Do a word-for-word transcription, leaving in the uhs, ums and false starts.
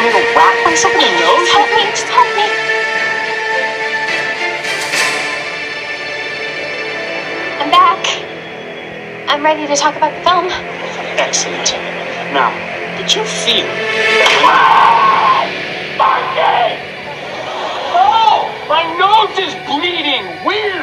need a whack myself in the nose? Just help me, just help me. I'm back. I'm ready to talk about the film. Excellent. Now, did you feel Oh, my nose is bleeding. Weird.